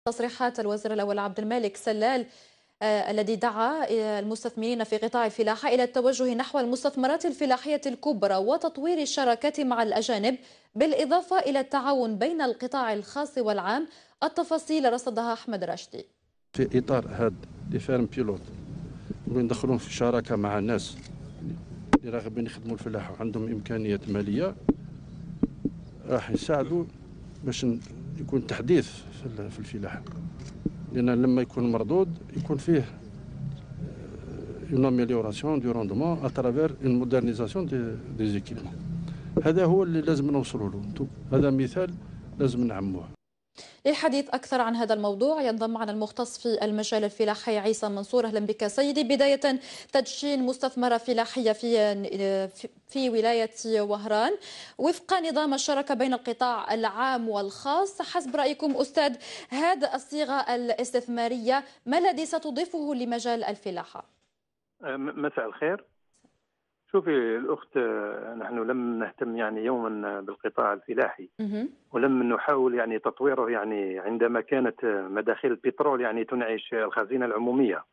تصريحات الوزير الأول عبد المالك سلال الذي دعا المستثمرين في قطاع الفلاحة إلى التوجه نحو المستثمرات الفلاحية الكبرى وتطوير الشراكات مع الأجانب بالإضافة إلى التعاون بين القطاع الخاص والعام. التفاصيل رصدها أحمد راشدي. في إطار هذا لي فيرم بيلوت وندخلون في شراكة مع الناس اللي راغبين يخدموا الفلاحة وعندهم إمكانيات مالية، راح يساعدوا باش يكون تحديث في الفلاحة، لأن لما يكون مردود يكون فيه une amélioration du rendement à travers une modernisation des équipements. هذا هو اللي لازم نوصلوا له، هذا مثال لازم نعموه. للحديث أكثر عن هذا الموضوع ينضم معنا المختص في المجال الفلاحي عيسى منصور. أهلا بك سيدي. بداية، تدشين مستثمرة فلاحية في ولاية وهران وفق نظام الشراكة بين القطاع العام والخاص، حسب رأيكم أستاذ هذه الصيغة الاستثمارية ما الذي ستضيفه لمجال الفلاحة؟ مساء الخير. شوفي الأخت، نحن لم نهتم يعني يوما بالقطاع الفلاحي ولم نحاول يعني تطويره يعني عندما كانت مداخيل البترول يعني تنعش الخزينة العمومية.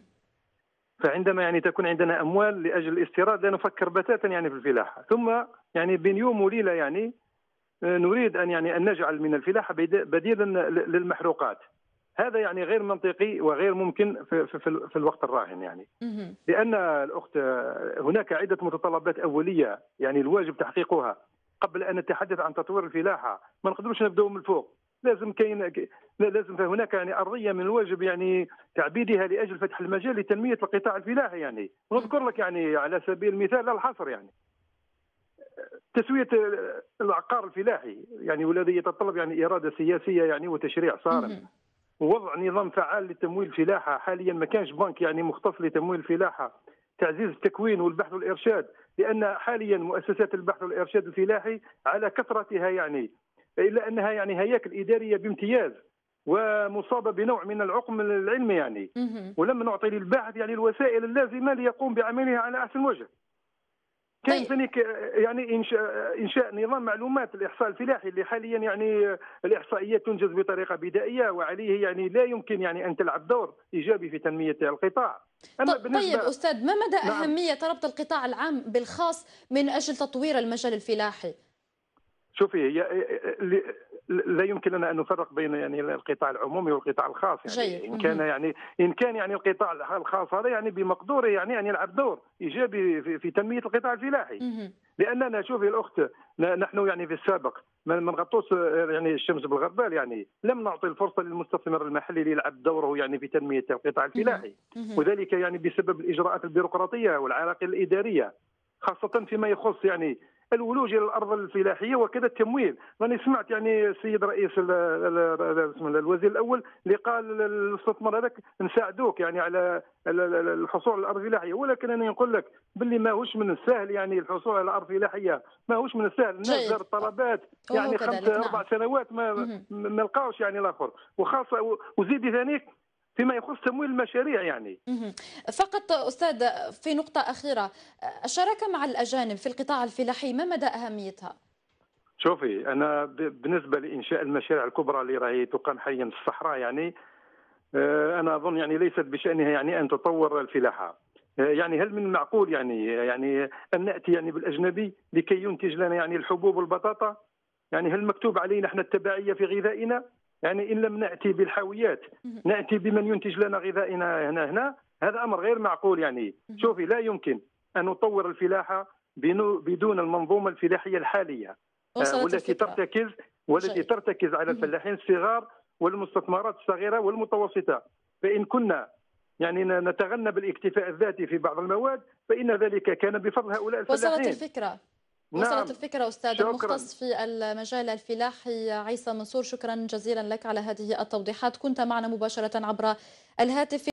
فعندما يعني تكون عندنا أموال لأجل الاستيراد لا نفكر بتاتا يعني في الفلاحة، ثم يعني بين يوم وليلة يعني نريد أن نجعل من الفلاحة بديلا للمحروقات. هذا يعني غير منطقي وغير ممكن في الوقت الراهن يعني. لأن الأخت هناك عدة متطلبات أولية يعني الواجب تحقيقها قبل أن نتحدث عن تطوير الفلاحة. ما نقدروش نبدأ من الفوق، لازم هناك يعني أرضية من الواجب يعني تعبيدها لأجل فتح المجال لتنمية القطاع الفلاحي يعني. نذكر لك يعني على سبيل المثال لا الحصر يعني تسوية العقار الفلاحي يعني، والذي يتطلب يعني إرادة سياسية يعني وتشريع صارم، ووضع نظام فعال لتمويل الفلاحة. حاليا ما كانش بنك يعني مختص لتمويل الفلاحة. تعزيز التكوين والبحث والإرشاد، لأن حاليا مؤسسات البحث والإرشاد الفلاحي على كثرتها يعني، إلا أنها يعني هياكل إدارية بامتياز ومصابة بنوع من العقم العلمي يعني، ولم نعطي للباحث يعني الوسائل اللازمة ليقوم بعملها على أحسن وجه. كان ثانيك يعني إنشاء نظام معلومات الإحصاء الفلاحي اللي حاليا يعني الإحصائيات تنجز بطريقة بدائية، وعليه يعني لا يمكن يعني أن تلعب دور إيجابي في تنمية القطاع. طيب أستاذ، ما مدى نعم. أهمية ربط القطاع العام بالخاص من أجل تطوير المجال الفلاحي؟ شوفي، لا يمكن لنا ان نفرق بين يعني القطاع العمومي والقطاع الخاص يعني. جيد. ان كان يعني القطاع الخاص هذا يعني بمقدوره يعني ان يلعب دور ايجابي في تنميه القطاع الفلاحي. لاننا شوفي الاخت، نحن يعني في السابق ما نغطوش يعني الشمس بالغربال يعني، لم نعطي الفرصه للمستثمر المحلي ليلعب دوره يعني في تنميه القطاع الفلاحي، وذلك يعني بسبب الاجراءات البيروقراطيه والعراقيل الاداريه، خاصه فيما يخص يعني الولوج الى الارض الفلاحيه وكذا التمويل. راني سمعت يعني السيد رئيس الوزير الاول اللي قال للاستثمار هذاك نساعدوك يعني على الحصول على الارض الفلاحيه، ولكن انا نقول لك باللي ماهوش من السهل يعني الحصول على الارض الفلاحيه، ماهوش من السهل. الناس دارت طلبات يعني 5-4 سنوات ما لقاوش يعني الاخر، وخاصه وزيدي ثانيك فيما يخص تمويل المشاريع يعني. فقط أستاذ في نقطة أخيرة، الشراكة مع الأجانب في القطاع الفلاحي ما مدى أهميتها؟ شوفي، أنا بالنسبة لإنشاء المشاريع الكبرى اللي راهي تقام حاليا في الصحراء يعني، أنا أظن يعني ليست بشأنها يعني أن تطور الفلاحة. يعني هل من المعقول يعني أن نأتي يعني بالأجنبي لكي ينتج لنا يعني الحبوب والبطاطا؟ يعني هل مكتوب علينا احنا التبعية في غذائنا؟ يعني إن لم نأتي بالحاويات نأتي بمن ينتج لنا غذائنا هنا. هذا أمر غير معقول يعني. شوفي، لا يمكن أن نطور الفلاحة بدون المنظومة الفلاحية الحالية والتي ترتكز على الفلاحين الصغار والمستثمرات الصغيرة والمتوسطة. فإن كنا يعني نتغنى بالاكتفاء الذاتي في بعض المواد فإن ذلك كان بفضل هؤلاء الفلاحين. وصلت الفكرة أستاذ المختص في المجال الفلاحي عيسى منصور. شكرا جزيلا لك على هذه التوضيحات. كنت معنا مباشرة عبر الهاتف.